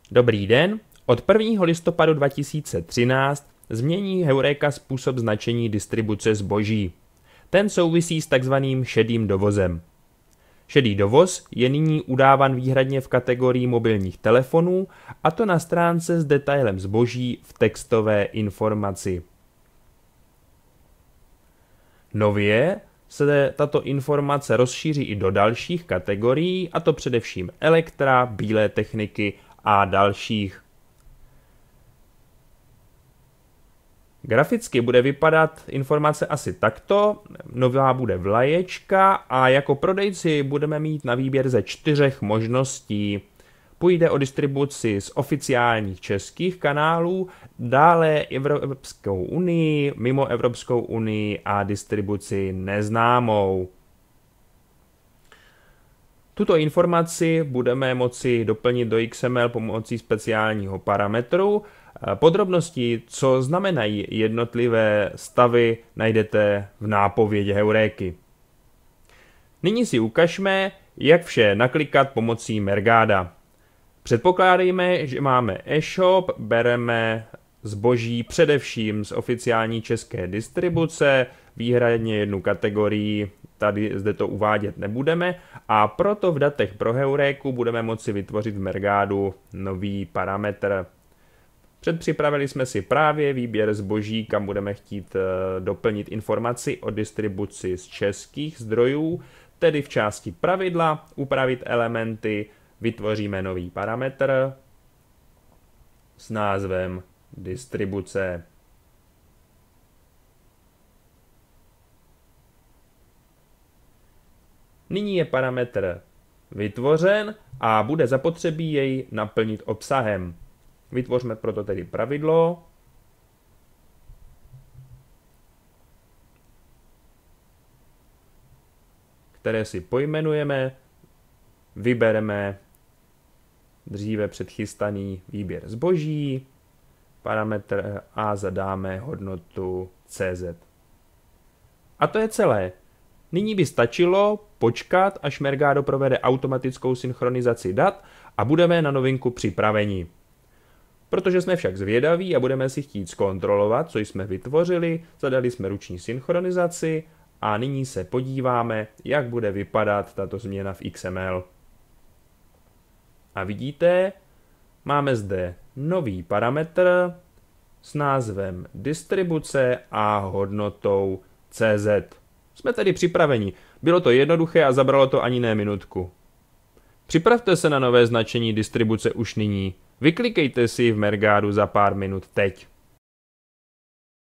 Dobrý den, od 1. listopadu 2013 změní Heureka způsob značení distribuce zboží. Ten souvisí s takzvaným šedým dovozem. Šedý dovoz je nyní udávan výhradně v kategorii mobilních telefonů, a to na stránce s detailem zboží v textové informaci. Nově se tato informace rozšíří i do dalších kategorií, a to především elektra, bílé techniky a dalších. Graficky bude vypadat informace asi takto, nová bude vlaječka a jako prodejci budeme mít na výběr ze 4 možností. Půjde o distribuci z oficiálních českých kanálů, dále Evropskou unii, mimo Evropskou unii a distribuci neznámou. Tuto informaci budeme moci doplnit do XML pomocí speciálního parametru. Podrobnosti, co znamenají jednotlivé stavy, najdete v nápovědě Heuréky. Nyní si ukažme, jak vše naklikat pomocí Mergada. Předpokládejme, že máme e-shop, bereme zboží především z oficiální české distribuce, výhradně jednu kategorii, zde to uvádět nebudeme, a proto v datech pro Heuréku budeme moci vytvořit v Mergadu nový parametr. Předpřipravili jsme si právě výběr zboží, kam budeme chtít doplnit informaci o distribuci z českých zdrojů, tedy v části pravidla, upravit elementy, vytvoříme nový parametr s názvem distribuce. Nyní je parametr vytvořen a bude zapotřebí jej naplnit obsahem. Vytvořme proto tedy pravidlo, které si pojmenujeme, vybereme dříve předchystaný výběr zboží, parametr a zadáme hodnotu CZ. A to je celé. Nyní by stačilo počkat, až Mergado provede automatickou synchronizaci dat a budeme na novinku připraveni. Protože jsme však zvědaví a budeme si chtít zkontrolovat, co jsme vytvořili, zadali jsme ruční synchronizaci a nyní se podíváme, jak bude vypadat tato změna v XML. A vidíte, máme zde nový parametr s názvem distribuce a hodnotou CZ. Jsme tedy připraveni. Bylo to jednoduché a zabralo to ani ne minutku. Připravte se na nové značení distribuce už nyní. Vyklikejte si v Mergadu za pár minut teď.